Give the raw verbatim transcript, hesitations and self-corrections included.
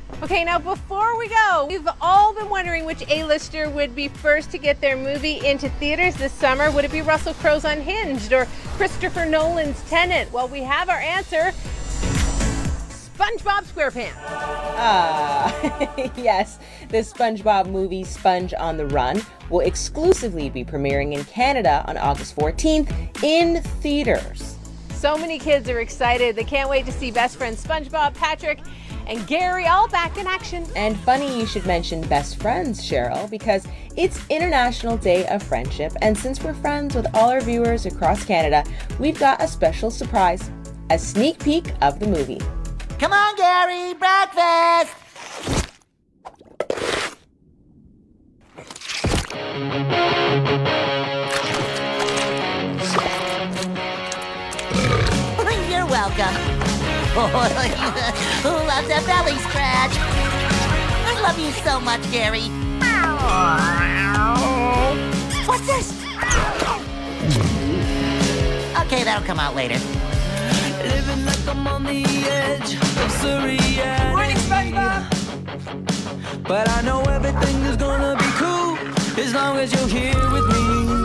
Okay, now before we go, we've all been wondering which A-lister would be first to get their movie into theaters this summer. Would it be Russell Crowe's Unhinged or Christopher Nolan's Tenet? Well, we have our answer. SpongeBob SquarePants. Ah, yes. The SpongeBob movie Sponge on the Run will exclusively be premiering in Canada on August fourteenth in theaters. So many kids are excited. They can't wait to see best friends SpongeBob, Patrick, and Gary all back in action. And funny you should mention best friends, Cheryl, because it's International Day of Friendship, and since we're friends with all our viewers across Canada, we've got a special surprise, a sneak peek of the movie. Come on, Gary, breakfast! You're welcome. Who loves a belly scratch? I love you so much, Gary. What's this? Okay, that'll come out later. Living like I'm on the edge of Surrey, yeah. Morning, SpongeBob! But I know everything is gonna be cool as long as you're here with me.